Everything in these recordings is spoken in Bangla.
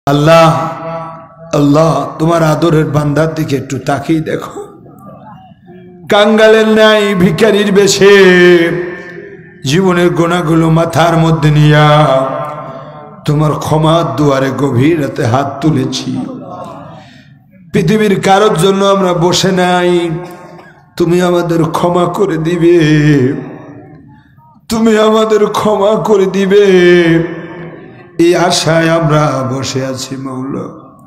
আল্লাহ আল্লাহ তোমার আদরের বান্দার দিকে একটু তাকিয়ে দেখো। কাঙ্গালের ন্যায় ভিখারির বেশে জীবনের গোনাগুলো মাথার মধ্যে নিয়া তোমার ক্ষমার দুয়ারে গভীর রাতে হাত তুলেছি। পৃথিবীর কারোর জন্য আমরা বসে নাই, তুমি আমাদের ক্ষমা করে দিবে, তুমি আমাদের ক্ষমা করে দিবে, এই আশায় আমরা বসে আছি। মাওলা,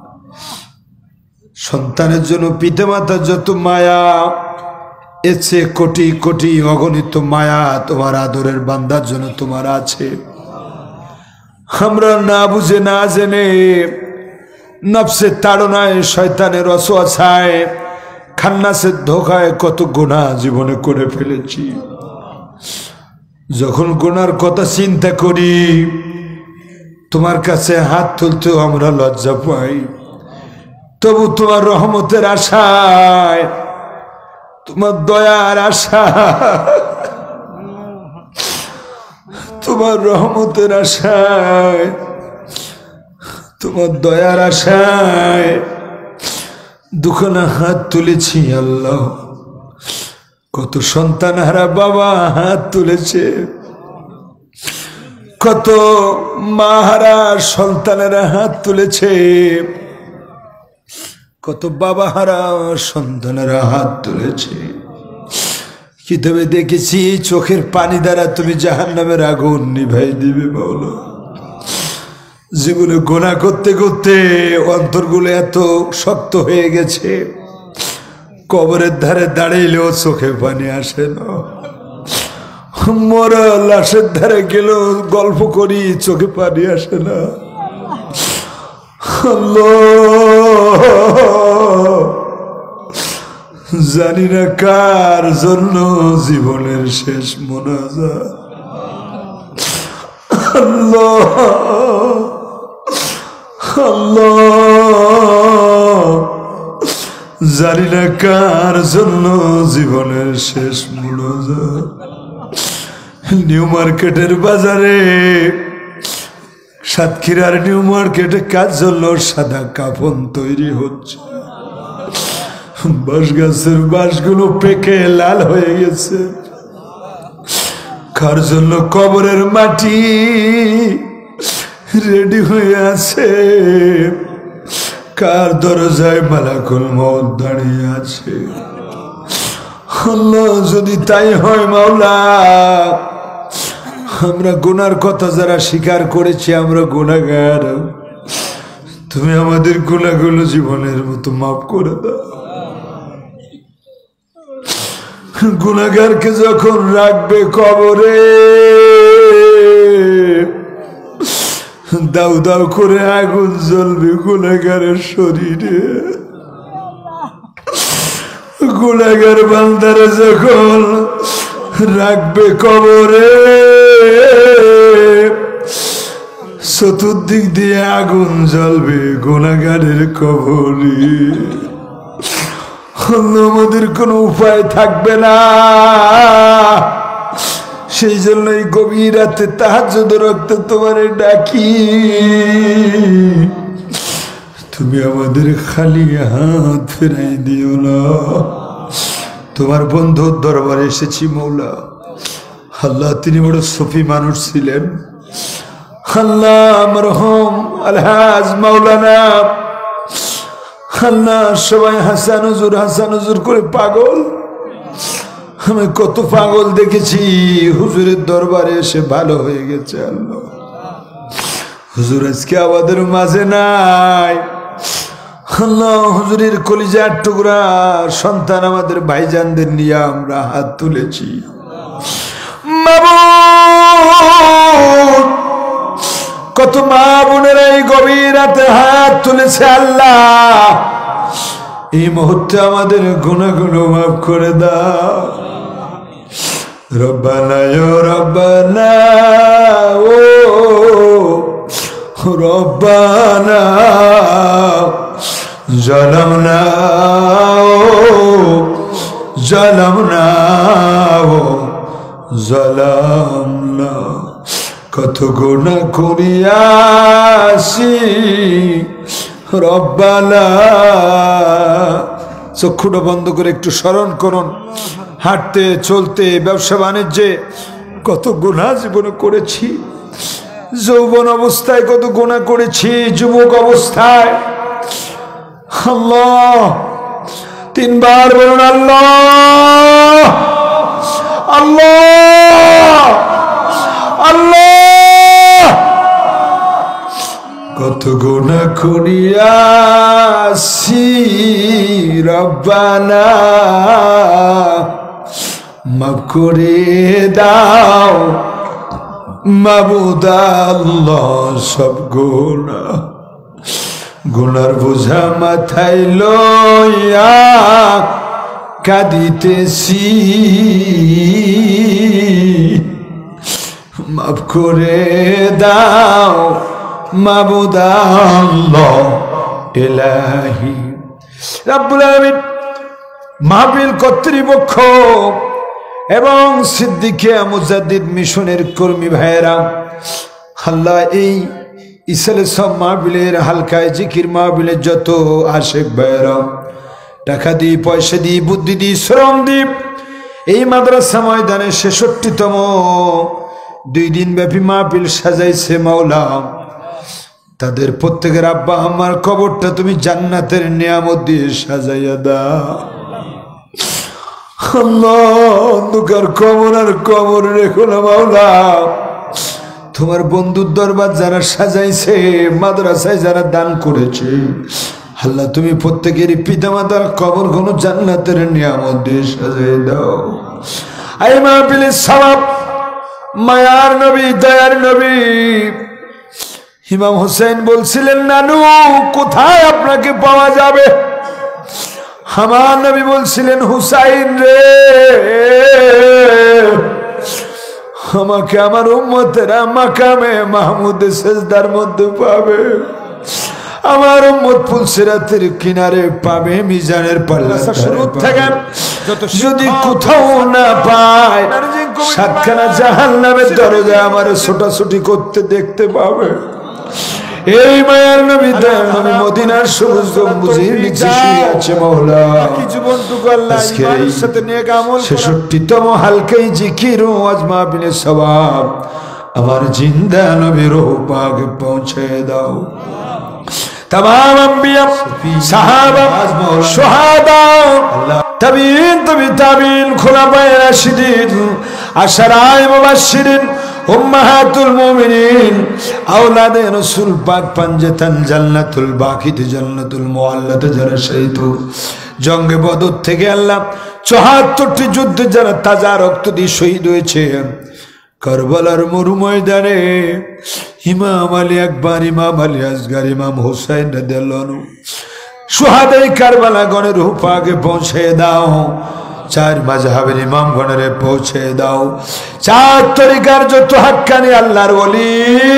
সন্তানের জন্য পিতামাতার যত মায়া, এর চেয়ে কোটি কোটি অগণিত মায়া তোমার আদরের বান্দার জন্য তোমার আছে। আমরা না বুঝে না জেনে নফসের তাড়নায়, শয়তানের ওয়াসওয়াসায়, খান্নাসের ধোঁকায় কত গুনাহ জীবনে করে ফেলেছি। যখন গুনার কথা চিন্তা করি তোমার কাছে হাত তুলতেও আমরা লজ্জা পাই। তবু তোমার রহমতের আশায়, তোমার দয়ার আশায়, তোমার রহমতের আশায়, তোমার দয়ার আশায় দুখানা হাত তুলেছি। আল্লাহ, কত সন্তান হারা বাবা হাত তুলেছে, কত মা হারা সন্তানেরা হাত তুলেছে, কত বাবা হারা সন্তানেরা হাত তুলেছে। কিতাবে দেখেছি চোখের পানি দ্বারা তুমি জাহান্নামের আগুন নিভাই দিবে। মাওলা, জীবনে গোনা করতে করতে অন্তরগুলো এত শক্ত হয়ে গেছে, কবরের ধারে দাঁড়াইলেও চোখে পানি আসে না। মরা লাশের ধারে গেলেও গল্প করি, চোখে পানি আসে না। জানি না কার জন্য জীবনের শেষ মোনাজাত। আল্লাহ আল্লাহ, জানি না কার জন্য জীবনের শেষ মোনাজাত। নিউ মার্কেটের বাজারে, সাতক্ষীরার নিউ মার্কেটে কাজ জন্য সাদা কাফন তৈরি হচ্ছে। বাঁশ গাছের বাঁশগুলো পেকে লাল হয়ে গেছে। কার জন্য কবরের মাটি রেডি হয়ে আছে, কার দরজায় মালাকুল মউত দাঁড়িয়ে আছে। আল্লাহ, যদি তাই হয় মাওলা, আমরা গুনার কথা যারা স্বীকার করেছি, আমরা গুনাহগার, তুমি আমাদের গুনাহগুলো জীবনের মতো মাফ করে দাও। গুনাহগারকে যখন রাখবে কবরে, দাউ দাউ করে আগুন জ্বলবে গুনাহগারের শরীরে। গুনাহগার বান্দারে যখন রাখবে কবরে, চতুর্দিক দিয়ে আগুন জ্বলবে গুনাহগারের কবরে। আমাদের কোনো উপায় থাকবে না। সেই জন্যই গভীর রাতে তাহাজ্জুদ রক্তে তোমারে ডাকি, তুমি আমাদের খালি হাত ফেরাই দিও না। তোমার বন্ধুর দরবারে এসেছি মৌলা। আল্লাহ, তিনি বড় সফি মানুষ ছিলেন। আল্লাহ, মরহুম আলহাজ মাওলানা, আল্লাহ, সবাই হাসান হুজুর হাসান হুজুর করে পাগল। আমি কত পাগল দেখেছি, হুজুরের দরবারে এসে ভালো হয়ে গেছে। আল্লাহ, হুজুর আজকে আমাদের মাঝে নাই। আল্লাহ, হুজুরের কলিজার টুকরা সন্তান আমাদের ভাইজানদের নিয়ে আমরা হাত তুলেছি। মাবুদ, কত মা বোনেরা এই গভীর রাতে হাত তুলেছে। আল্লাহ, এই মুহূর্তে আমাদের গুনাহগুলো মাফ করে দাও। রব্বানা ইয়া রব্বানা, ও রব্বানা জালামনা, জালামনা, জালামনা। কত গুনাহ করিয়াছি রব্বানা। চক্ষুটা বন্ধ করে একটু স্মরণ করুন, হাঁটতে চলতে ব্যবসা বাণিজ্যে কত গুনাহ জীবনে করেছি, যৌবন অবস্থায় কত গুনাহ করেছি, যুবক অবস্থায়। আল্লাহ, তিনবার বলুন আল্লাহ আল্লাহ আল্লাহ। কত গুনাহ করিয়াছি রব্বানা, মাফ করে দাও মাবুদ আল্লাহ সব গুনাহ। গুনার বোঝা মাথায় লইয়া কাঁদিতেছি, মাফ করে দাও মাবুদ আল্লাহ ইলাহি। রাব্বুল আলামিন মাহফিল কর্তৃপক্ষ এবং সিদ্দিকিয়া মুজাদ্দিদ মিশনের কর্মী ভাইয়েরা, আল্লাহ এই ইসালে সব মাহফিলের হালকায় জিকির মাহফিলের যত আশেক ভাইয়েরা টাকা দিয়ে পয়সা দিয়ে বুদ্ধি দিয়ে শ্রম দিয়ে এই মাদ্রাসা ময়দানে ৬৬তম 2 দিন ব্যাপী মাহফিল সাজাইছে মাওলা, তাদের প্রত্যেকের আব্বা আমার কবরটা তুমি জান্নাতের নিয়ামত দিয়ে সাজাইয়া দাও আল্লাহ। অন্ধকার কবর আর কবর রেখো না মাওলা। তোমার বন্ধুর দরবার যারা সাজাইছে, মাদ্রাসায় যারা দান করেছে, আল্লাহ তুমি প্রত্যেকের পিতামাতার কবর কোন জান্নাতের নিয়ামত দিয়ে সাজাই দাও। এই মাহফিলের সওয়াব মায়ার নবী দয়ার নবী ইমাম হোসেন বলছিলেন, নানু কোথায় আপনাকে পাওয়া যাবে? আমার নবী বলছিলেন, হুসাইন রে, আমাকে আমার উম্মতেরা মাকামে মাহমুদে সেজদার মধ্যে পাবে, আমার উম্মত ফুলসিরাতের কিনারে পাবে, মিজানের পাল্লা শুরু থেকে যদি কোথাও না পায়, 7খানা জাহান্নামের দরজা আমার ছোটাছুটি করতে দেখতে পাবে। এই মায়ার নবী দয়ার নবী মদিনার সবুজ গম্বুজের নিচে শুয়ে আছে মাওলা। কি জীবনটুকু আল্লাহ ইমানের সাথে নেক আমল ৬৬তম হালকাই জিকির ও ওয়াজ মাহফিলের সওয়াব আমার জিন্দা নবীর রূহ পাকে পৌঁছে দাও। तमाम अंबिया साहबा शुहादा ताबीन ताबीन खुलाफाए राशिदीन अशराए मुबश्शिरीन उम्महातुल मुमिनीन औलादे रसूल पाक पंजतन जन्नतुल बाकीत जन्नतुल मुअल्लत যারা শহীদ জঙ্গে বদর থেকে আল্লাহ ৭৪টি যুদ্ধে যারা তাজা রক্ত দিয়ে শহীদ হয়েছে, কারবালার মরু ময়দানে ইমাম আলী আকবর, ইমাম আলী আসগর, ইমাম হুসাইন রাদিয়াল্লাহু আনহু শুহাদায়ে কারবালা গণের রূহ পাকে পৌঁছে দাও। 4 মাযহাবের ইমাম গণের পৌঁছে দাও। 4 তরিকার যত হাক্কানি আল্লাহর ওলি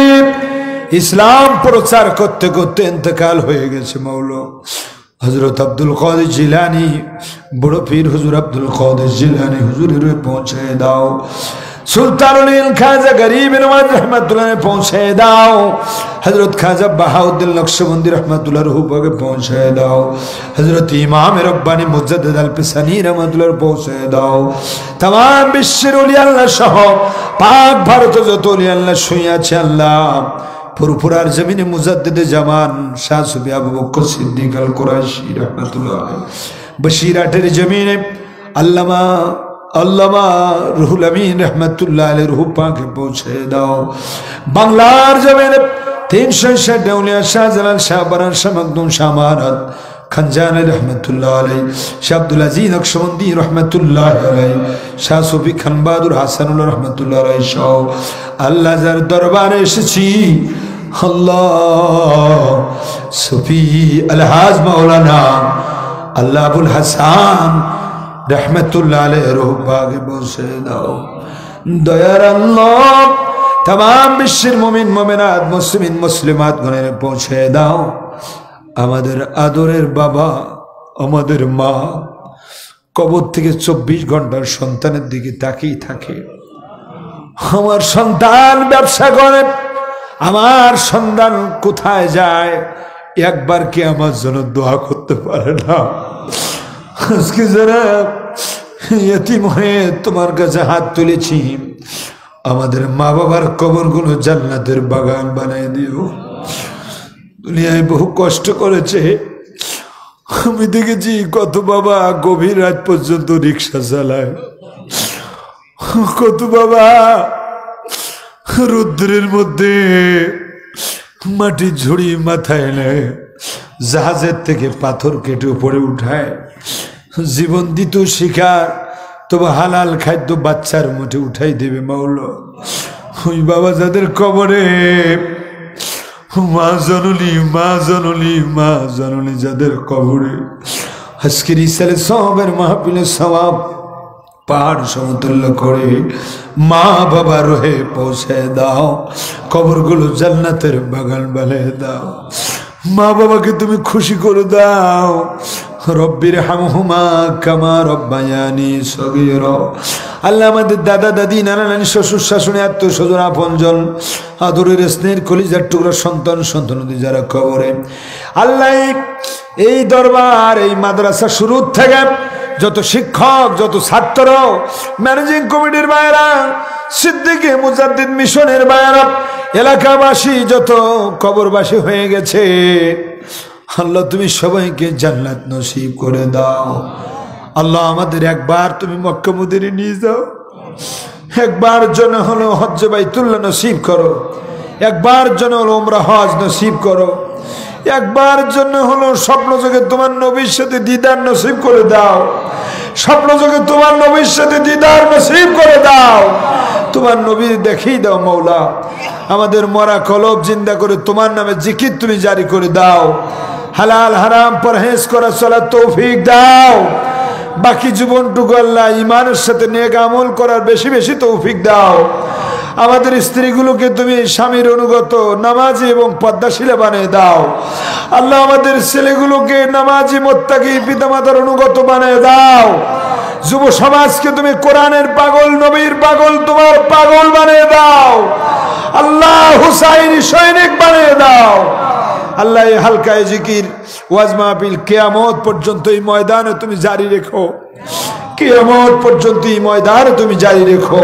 ইসলাম প্রচার করতে করতে ইন্তেকাল হয়ে গেছে মাওলা। হযরত আব্দুল কাদের জিলানী, বড় পীর হুজুর আব্দুল কাদের জিলানী হুজুরের পৌঁছে দাও। सुल्तानुल इल्म खाजा गरीब नवाज रहमतुल्लाह ने पहुंचे दाओ। हजरत खाजा बहाउद्दीन नक्शबंदी रहमतुल्लाह रूह पाके पहुंचे दाओ। हजरत इमाम रब्बानी मुजद्दिद अल-पिसानी रहमतुल्लाह पहुंचे दाओ। तमाम विश्वेर ओलिया अल्लाह सह पाक भारत যত ওলিয়া আল্লাহ শুয়ে আছে আল্লাহ, পুরপুরার জমিনে মুজাদ্দিদে জামান শাহ সুফি আবু বকর সিদ্দিক আল কুরাইশি रहमतुल्लाह আলাইহি, বসিরহাটের জমিনে আল্লামা अल्लामा रुहुल अमीन रहमतुल्लाह अलैहि रूह पाके पहुंचे दाओ। बांग्लार जमीने 360 औलिया शाहजलाल शाह बरान शाह मखदूम शाह महाराज खंजानी रहमतुल्लाह अलैहि, शाह अब्दुल अजीज नक्शबंदी रहमतुल्लाह अलैहि, शाह सूफी खान बहादुर हासानुल्लाह रहमतुल्लाह अलैहि शाह अल्लाह जार दरबारे एसेছি अल्लाह सूफी अलहाज मौलाना अल्लाह अबुल हसन रहमतुल्लाह अलैहि रूह पाके पहुंचे दाओ। दयार अल्लाह तमाम विश्वेर मुमिन मुमिनात मुस्लिमीन मुस्लिमात गणे पहुंचे दाओ। आमादेर आदरेर बाबा आमादेर मा कबर थेके 24 घंटार सन्तानेर दिके ताकिये थाके, আমার সন্তান ব্যবসা করে, আমার সন্তান কোথায় যায়, একবার কি আমার জন্য দোয়া করতে পারে না? আজকে যারা ইতিম হয়ে তোমার কাছে হাত তুলেছি, আমাদের মা বাবার কবরগুলো জান্নাতের বাগান বানিয়ে দিও। দুনিয়ায় বহু কষ্ট করেছে, আমি দেখেছি কত বাবা গভীর রাত পর্যন্ত রিক্সা চালায়, কত বাবা রৌদ্রের মধ্যে মাটির ঝুড়ি মাথায় নেয়, জাহাজের থেকে পাথর কেটে উপরে উঠায়, জীবন দিত শিকার, তবে হালাল খাদ্য বাচ্চার মুঠে উঠাই দেবে মাওলা। ওই বাবা যাদের কবরে মা জননী মা জননী মা জননী যাদের কবরে, আজকের ইসালে সবের মাহফিলে সওয়াব পাহাড় সমতুল্য করে মা বাবা রহে পৌঁছে দাও, কবরগুলো জান্নাতের বাগান বানিয়ে দাও। মা বাবাকে তুমি খুশি করে দাও। রব্বির হামহুমা কামা রব্বায়ানি সগীরা। আল্লাহ আমাদের দাদা দাদি নানা নানি শ্বশুর শাশুড়ি আত্মীয় স্বজন আপনজন আদরের স্নেহের কলিজার টুকরা সন্তান সন্তানদি যারা কবরে, আল্লাহ এই দরবার এই মাদ্রাসা শুরু থেকে যত শিক্ষক যত ছাত্র ম্যানেজিং কমিটির ভাইয়েরা সিদ্দিকী মুজাদ্দিদ মিশনের ভাইয়েরা এলাকাবাসী যত কবরবাসী হয়ে গেছে, আল্লাহ তুমি সবাইকে জান্নাত নসিব করে দাও। আল্লাহ আমাদের একবার তুমি মক্কা মদিনা নিয়ে যাও, একবার জন্য হলো হজ্জে বাইতুল্লাহ নসিব করো, একবার জন্য হলো উমরা হজ নসিব করো, একবার জন্য হলো স্বপ্ন যোগে তোমার নবীর সাথে দিদার নসিব করে দাও, স্বপ্ন যোগে তোমার নবীর সাথে দিদার নসিব করে দাও, তোমার নবীর দেখিয়ে দাও মৌলা। আমাদের মরা কলব জিন্দা করে তোমার নামে জিকির তুমি জারি করে দাও, হালাল হারাম পরহেজ করা চলার তৌফিক দাও। বাকি জীবনটুকু আল্লাহ ইমানের সাথে নেক আমল করার বেশি বেশি তৌফিক দাও। আমাদের স্ত্রীগুলোকে তুমি স্বামীর অনুগত নামাজি এবং পদ্মাশীলা বানিয়ে দাও। আল্লাহ আমাদের ছেলেগুলোকে নামাজি মুত্তাকি পিতামাতার অনুগত বানিয়ে দাও। যুব সমাজকে তুমি কোরআনের পাগল নবীর পাগল তোমার পাগল বানিয়ে দাও। আল্লাহ হুসাইনি সৈনিক বানিয়ে দাও। আল্লাহ এই হালকায় জিকির ওয়াজ মাহফিল কিয়ামত পর্যন্ত এই ময়দানে তুমি জারি রেখো, কিয়ামত পর্যন্ত এই ময়দানে তুমি জারি রেখো।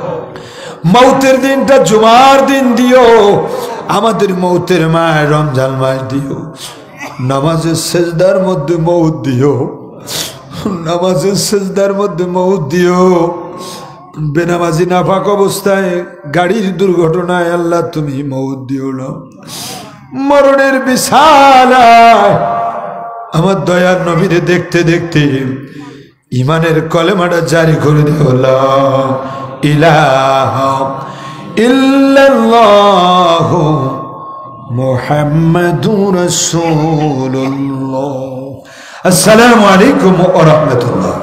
মৌতের দিনটা জুমার দিন দিও, আমাদের মৌতের মায় রমজান মাস দিও, নামাজের সেজদার মধ্যে মৌত দিও, নামাজের সেজদার মধ্যে মৌত দিও। বেনামাজি নাপাক অবস্থায় গাড়ির দুর্ঘটনায় আল্লাহ তুমি মৌত দিও না। মরণের বিছানায় আমার দয়ার নবীরে দেখতে দেখতে ইমানের কলেমাটা জারি করে দিও, লা ইলাহা ইল্লাল্লাহু মুহাম্মাদুর রাসূলুল্লাহ। আসসালামু আলাইকুম ওয়া রাহমাতুল্লাহ।